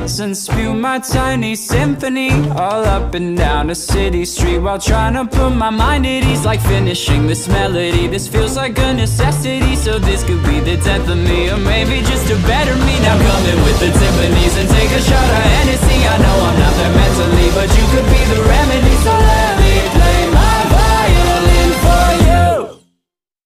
glass and spew my tiny symphony all up and down a city street, while trying to put my mind at ease. Like finishing this melody, this feels like a necessity. So this could be the death of me, or maybe just a better me. Now come in with the Tiffany's and take a shot of Hennessy. I know I'm not there mentally, but